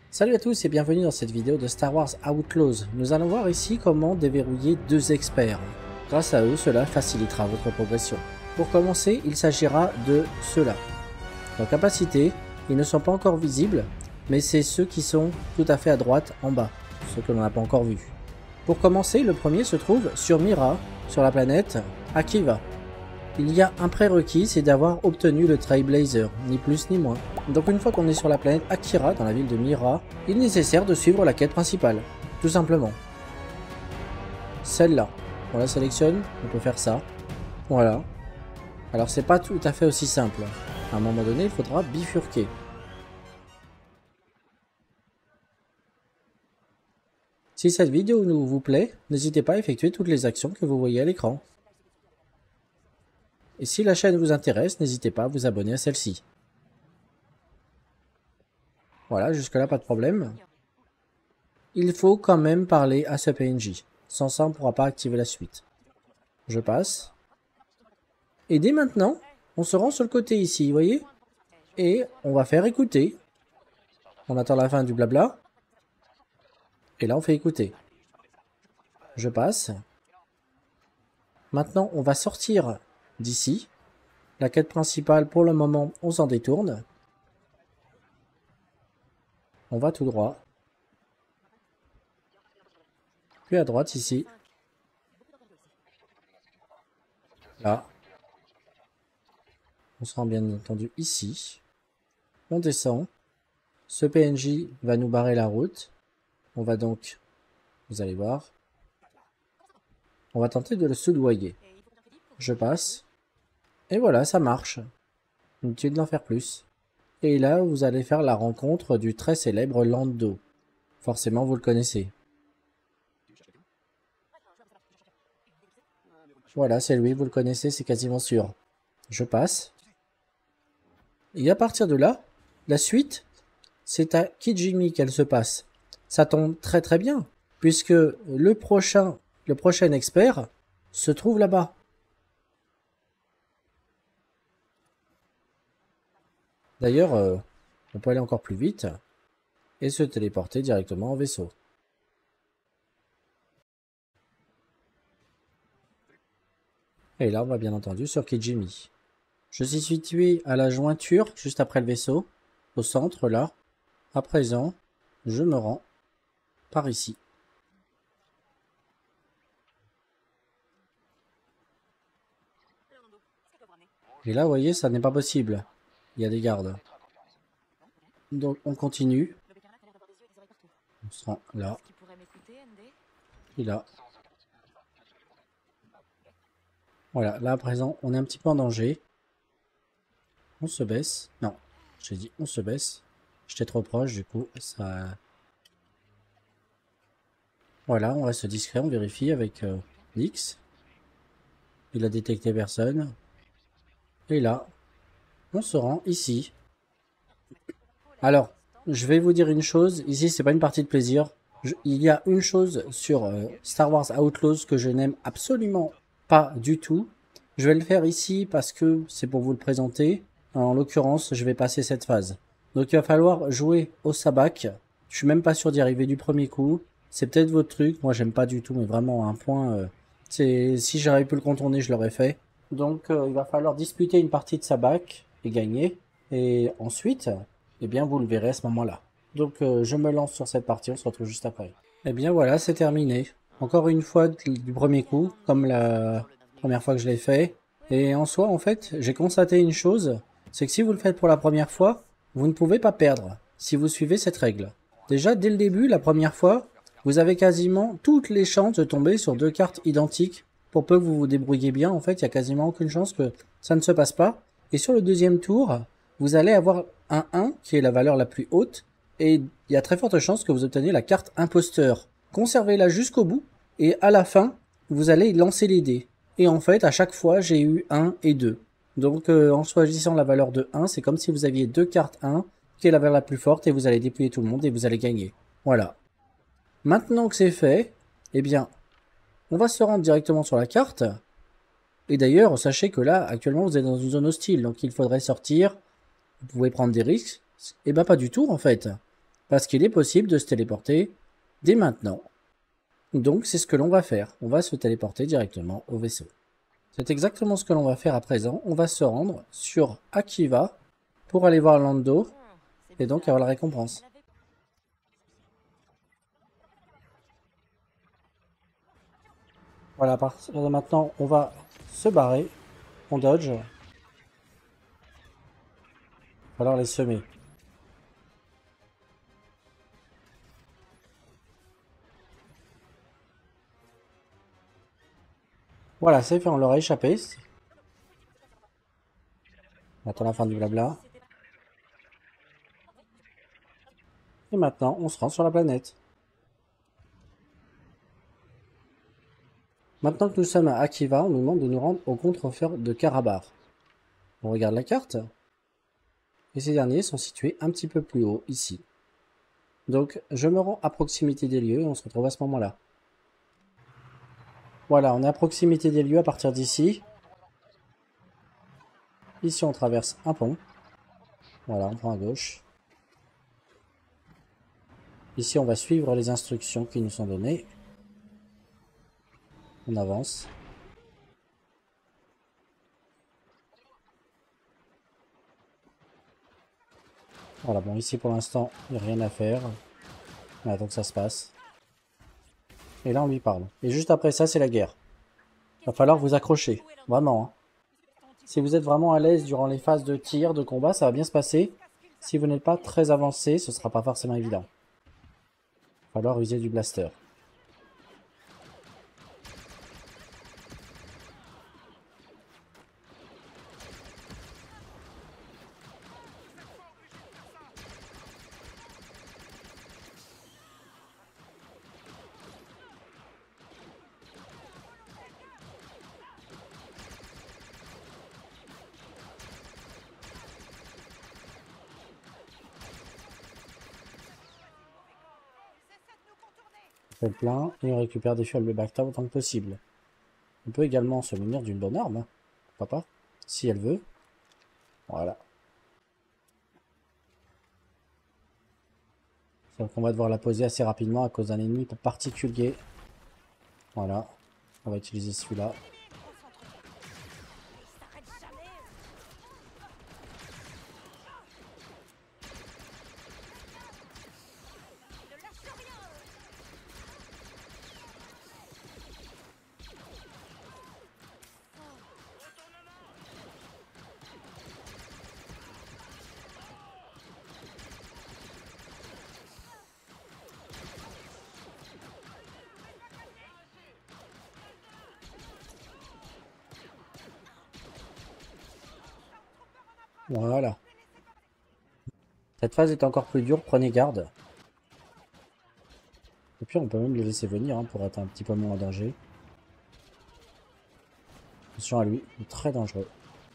Salut à tous et bienvenue dans cette vidéo de Star Wars Outlaws. Nous allons voir ici comment déverrouiller deux experts. Grâce à eux, cela facilitera votre progression. Pour commencer, il s'agira de ceux-là. En capacité, ils ne sont pas encore visibles, mais c'est ceux qui sont tout à fait à droite en bas, ceux que l'on n'a pas encore vus. Pour commencer, le premier se trouve sur Mira, sur la planète Akiva. Il y a un prérequis, c'est d'avoir obtenu le Trailblazer, ni plus ni moins. Donc une fois qu'on est sur la planète Akira, dans la ville de Mira, il est nécessaire de suivre la quête principale, tout simplement. Celle-là, on la sélectionne, on peut faire ça. Voilà. Alors c'est pas tout à fait aussi simple. À un moment donné, il faudra bifurquer. Si cette vidéo vous plaît, n'hésitez pas à effectuer toutes les actions que vous voyez à l'écran. Et si la chaîne vous intéresse, n'hésitez pas à vous abonner à celle-ci. Voilà, jusque-là, pas de problème. Il faut quand même parler à ce PNJ. Sans ça, on ne pourra pas activer la suite. Je passe. Et dès maintenant, on se rend sur le côté ici, vous voyez? Et on va faire écouter. On attend la fin du blabla. Et là, on fait écouter. Je passe. Maintenant, on va sortir d'ici. La quête principale, pour le moment, on s'en détourne. On va tout droit. Puis à droite, ici. Là. On se rend bien entendu ici. On descend. Ce PNJ va nous barrer la route. On va donc, vous allez voir, on va tenter de le soudoyer. Je passe. Et voilà, ça marche. Inutile d'en faire plus. Et là, vous allez faire la rencontre du très célèbre Lando. Forcément, vous le connaissez. Voilà, c'est lui, vous le connaissez, c'est quasiment sûr. Je passe. Et à partir de là, la suite, c'est à Kijimi qu'elle se passe. Ça tombe très très bien, puisque le prochain expert se trouve là-bas. D'ailleurs, on peut aller encore plus vite et se téléporter directement en vaisseau. Et là, on va bien entendu sur Kijimi. Je suis situé à la jointure, juste après le vaisseau, au centre là. À présent, je me rends par ici. Et là, vous voyez, ça n'est pas possible. Il y a des gardes. Donc, on continue. On se rend là. Et là. Voilà, là à présent, on est un petit peu en danger. On se baisse. Non, j'ai dit on se baisse. J'étais trop proche, du coup, ça... Voilà, on reste discret, on vérifie avec X. Il a détecté personne. Et là, on se rend ici. Alors, je vais vous dire une chose. Ici, c'est pas une partie de plaisir. Il y a une chose sur Star Wars Outlaws que je n'aime absolument pas du tout. Je vais le faire ici parce que c'est pour vous le présenter. En l'occurrence, je vais passer cette phase. Donc il va falloir jouer au sabac. Je suis même pas sûr d'y arriver du premier coup. C'est peut-être votre truc. Moi, j'aime pas du tout, mais vraiment à un point... si j'avais pu le contourner, je l'aurais fait. Donc il va falloir disputer une partie de sabac et gagner. Et ensuite, eh bien, vous le verrez à ce moment-là. Donc je me lance sur cette partie, on se retrouve juste après. Eh bien voilà, c'est terminé. Encore une fois du premier coup, comme la première fois que je l'ai fait. Et en soi, en fait, j'ai constaté une chose, c'est que si vous le faites pour la première fois, vous ne pouvez pas perdre, si vous suivez cette règle. Déjà, dès le début, la première fois, vous avez quasiment toutes les chances de tomber sur deux cartes identiques. Pour peu que vous vous débrouillez bien, en fait, il n'y a quasiment aucune chance que ça ne se passe pas. Et sur le deuxième tour, vous allez avoir un 1, qui est la valeur la plus haute, et il y a très forte chance que vous obteniez la carte imposteur. Conservez-la jusqu'au bout, et à la fin, vous allez lancer les dés. Et en fait, à chaque fois, j'ai eu 1 et 2. Donc, en choisissant la valeur de 1, c'est comme si vous aviez deux cartes 1, qui est la valeur la plus forte, et vous allez dépouiller tout le monde, et vous allez gagner. Voilà. Maintenant que c'est fait, eh bien, on va se rendre directement sur la carte. Et d'ailleurs, sachez que là, actuellement, vous êtes dans une zone hostile, donc il faudrait sortir. Vous pouvez prendre des risques. Eh ben pas du tout, en fait. Parce qu'il est possible de se téléporter dès maintenant. Donc c'est ce que l'on va faire. On va se téléporter directement au vaisseau. C'est exactement ce que l'on va faire à présent. On va se rendre sur Akiva pour aller voir Lando et donc avoir la récompense. Voilà, à partir de maintenant, on va se barrer. On dodge. Il va falloir les semer. Voilà, c'est fait, on leur a échappé. On attend la fin du blabla. Et maintenant, on se rend sur la planète. Maintenant que nous sommes à Akiva, on nous demande de nous rendre au contrefort de Karabar. On regarde la carte. Et ces derniers sont situés un petit peu plus haut, ici. Donc, je me rends à proximité des lieux et on se retrouve à ce moment-là. Voilà, on est à proximité des lieux à partir d'ici. Ici, on traverse un pont. Voilà, on prend à gauche. Ici, on va suivre les instructions qui nous sont données. On avance. Voilà, bon, ici, pour l'instant, il n'y a rien à faire. On attend que ça se passe. Et là, on lui parle. Et juste après ça, c'est la guerre. Va falloir vous accrocher. Vraiment, hein. Si vous êtes vraiment à l'aise durant les phases de tir, de combat, ça va bien se passer. Si vous n'êtes pas très avancé, ce sera pas forcément évident. Va falloir user du blaster. On fait le plein et on récupère des fuels de Bacta autant que possible. On peut également se munir d'une bonne arme. Pourquoi pas? Si elle veut. Voilà. Donc on va devoir la poser assez rapidement à cause d'un ennemi particulier. Voilà. On va utiliser celui-là. Voilà. Cette phase est encore plus dure, prenez garde. Et puis on peut même le laisser venir hein, pour être un petit peu moins en danger. Attention à lui, il est très dangereux.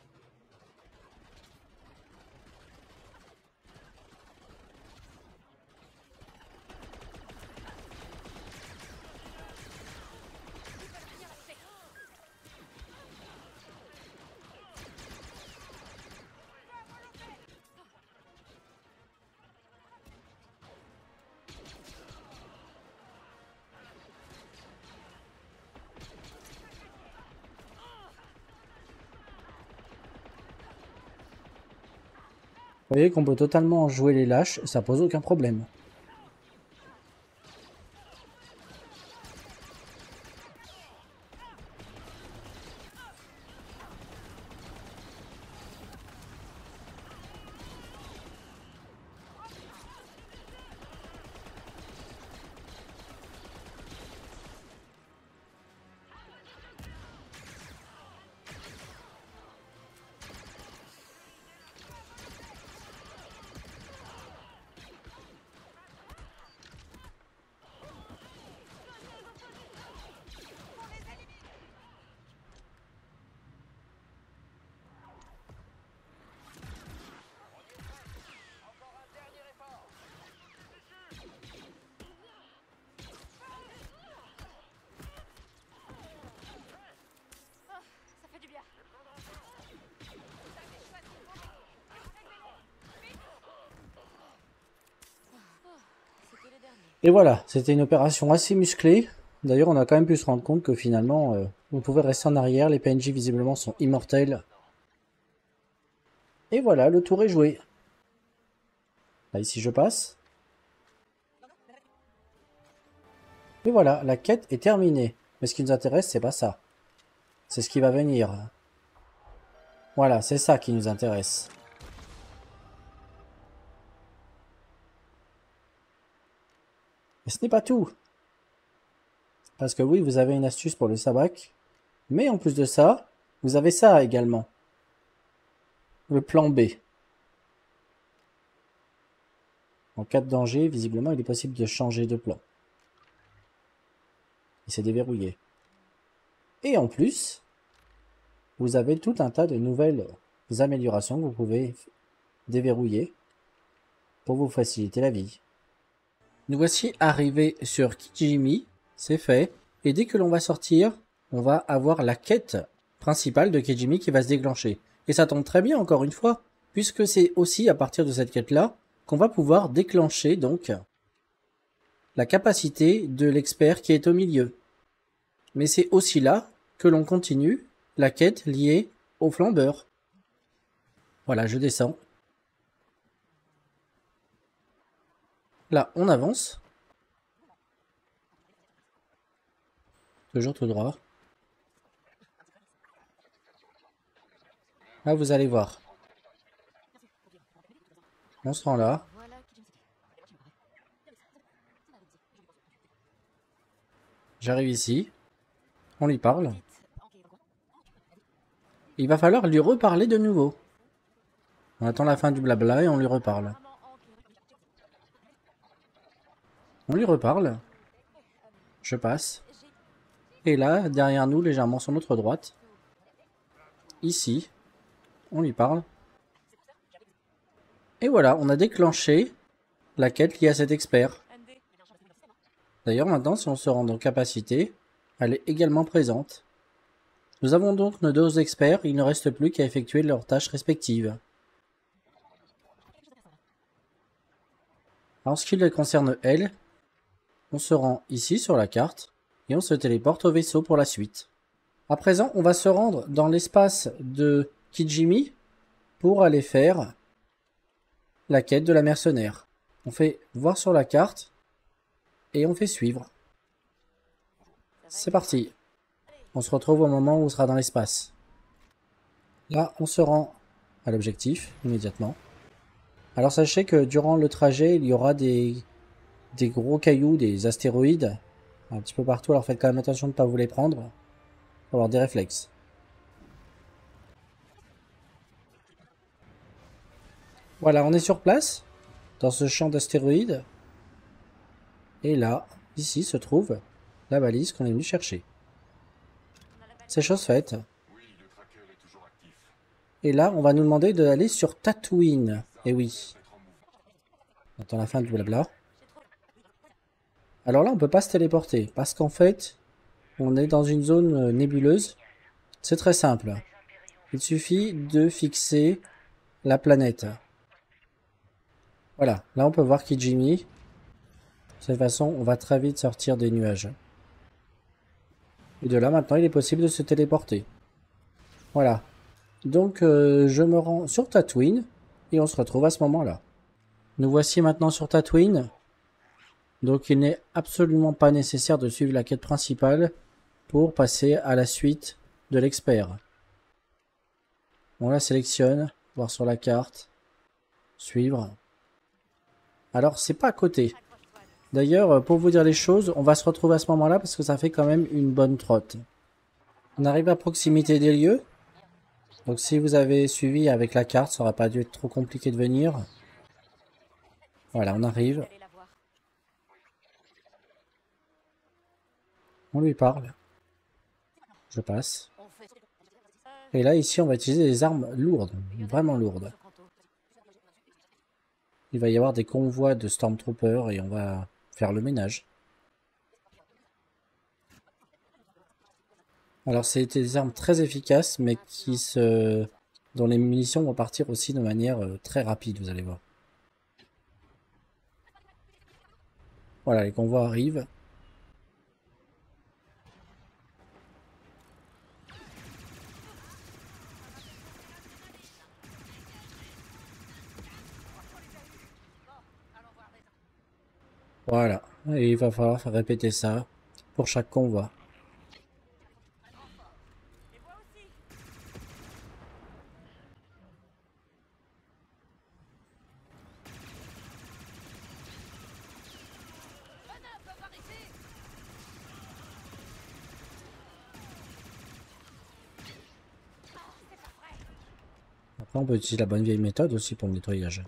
Vous voyez qu'on peut totalement jouer les lâches, ça pose aucun problème. Et voilà, c'était une opération assez musclée. D'ailleurs, on a quand même pu se rendre compte que finalement, on pouvait rester en arrière. Les PNJ, visiblement, sont immortels. Et voilà, le tour est joué. Là, ici, je passe. Et voilà, la quête est terminée. Mais ce qui nous intéresse, c'est pas ça. C'est ce qui va venir. Voilà, c'est ça qui nous intéresse. Mais ce n'est pas tout. Parce que oui, vous avez une astuce pour le sabac. Mais en plus de ça, vous avez ça également. Le plan B. En cas de danger, visiblement, il est possible de changer de plan. Et c'est déverrouillé. Et en plus, vous avez tout un tas de nouvelles améliorations que vous pouvez déverrouiller pour vous faciliter la vie. Nous voici arrivés sur Kijimi, c'est fait. Et dès que l'on va sortir, on va avoir la quête principale de Kijimi qui va se déclencher. Et ça tombe très bien encore une fois, puisque c'est aussi à partir de cette quête-là qu'on va pouvoir déclencher donc la capacité de l'expert qui est au milieu. Mais c'est aussi là que l'on continue la quête liée au flambeur. Voilà, je descends. Là, on avance. Toujours tout droit. Là, vous allez voir. On se rend là. J'arrive ici. On lui parle. Il va falloir lui reparler de nouveau. On attend la fin du blabla et on lui reparle. On lui reparle. Je passe. Et là, derrière nous, légèrement sur notre droite, ici, on lui parle. Et voilà, on a déclenché la quête liée à cet expert. D'ailleurs, maintenant, si on se rend en capacité, elle est également présente. Nous avons donc nos deux experts, il ne reste plus qu'à effectuer leurs tâches respectives. En ce qui les concerne, elles, on se rend ici sur la carte et on se téléporte au vaisseau pour la suite. À présent, on va se rendre dans l'espace de Kijimi pour aller faire la quête de la mercenaire. On fait voir sur la carte et on fait suivre. C'est parti. On se retrouve au moment où on sera dans l'espace. Là, on se rend à l'objectif immédiatement. Alors sachez que durant le trajet, il y aura des gros cailloux, des astéroïdes, un petit peu partout. Alors faites quand même attention de ne pas vous les prendre. Faut avoir des réflexes. Voilà, on est sur place, dans ce champ d'astéroïdes. Et là, ici, se trouve la balise qu'on est venu chercher. C'est chose faite. Et là, on va nous demander d'aller sur Tatooine. Et oui. On attend la fin du blabla. Alors là, on peut pas se téléporter, parce qu'en fait, on est dans une zone nébuleuse. C'est très simple. Il suffit de fixer la planète. Voilà, là on peut voir Kijimi. De cette façon, on va très vite sortir des nuages. Et de là, maintenant, il est possible de se téléporter. Voilà. Donc, je me rends sur Tatooine, et on se retrouve à ce moment-là. Nous voici maintenant sur Tatooine. Donc, il n'est absolument pas nécessaire de suivre la quête principale pour passer à la suite de l'expert. On la sélectionne, voir sur la carte, suivre. Alors, c'est pas à côté. D'ailleurs, pour vous dire les choses, on va se retrouver à ce moment-là parce que ça fait quand même une bonne trotte. On arrive à proximité des lieux. Donc si vous avez suivi avec la carte, ça n'aurait pas dû être trop compliqué de venir. Voilà, on arrive. On lui parle. Je passe. Et là, ici, on va utiliser des armes lourdes, vraiment lourdes. Il va y avoir des convois de Stormtroopers et on va faire le ménage. Alors, c'est des armes très efficaces, mais dont les munitions vont partir aussi de manière très rapide, vous allez voir. Voilà, les convois arrivent. Voilà, et il va falloir faire répéter ça pour chaque convoi. Après, on peut utiliser la bonne vieille méthode aussi pour le nettoyage.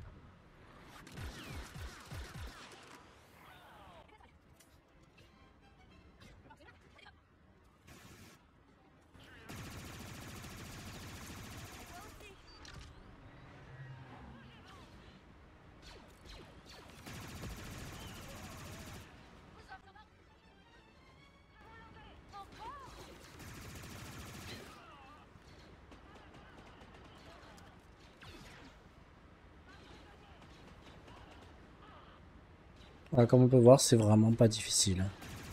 Voilà, comme on peut voir, c'est vraiment pas difficile.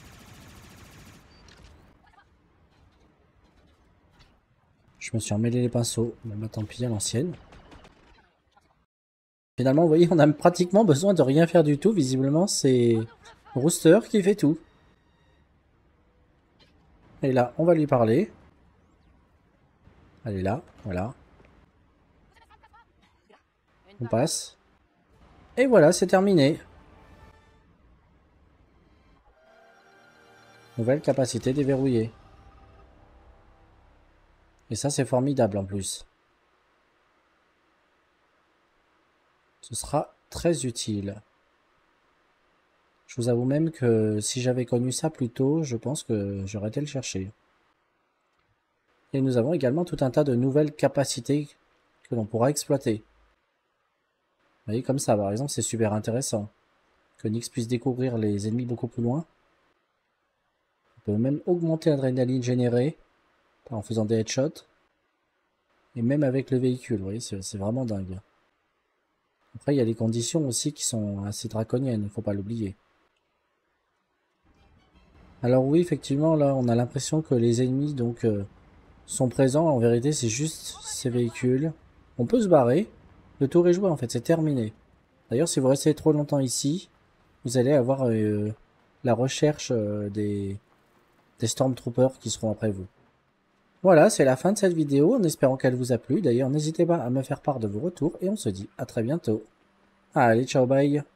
Je me suis emmêlé les pinceaux. Bon, bah, tant pis, à l'ancienne. Finalement, vous voyez, on a pratiquement besoin de rien faire du tout. Visiblement, c'est Rooster qui fait tout. Et là, on va lui parler. Elle est là, voilà. On passe. Et voilà, c'est terminé. Nouvelle capacité déverrouillée. Et ça, c'est formidable en plus. Ce sera très utile. Je vous avoue même que si j'avais connu ça plus tôt, je pense que j'aurais été le chercher. Et nous avons également tout un tas de nouvelles capacités que l'on pourra exploiter. Vous voyez, comme ça, par exemple, c'est super intéressant. Que Nyx puisse découvrir les ennemis beaucoup plus loin. On peut même augmenter l'adrénaline générée en faisant des headshots. Et même avec le véhicule, vous voyez, c'est vraiment dingue. Après, il y a les conditions aussi qui sont assez draconiennes, il ne faut pas l'oublier. Alors oui, effectivement, là, on a l'impression que les ennemis donc sont présents. En vérité, c'est juste ces véhicules. On peut se barrer. Le tour est joué, en fait, c'est terminé. D'ailleurs, si vous restez trop longtemps ici, vous allez avoir la recherche des Stormtroopers qui seront après vous. Voilà, c'est la fin de cette vidéo, en espérant qu'elle vous a plu. D'ailleurs, n'hésitez pas à me faire part de vos retours et on se dit à très bientôt. Allez, ciao, bye.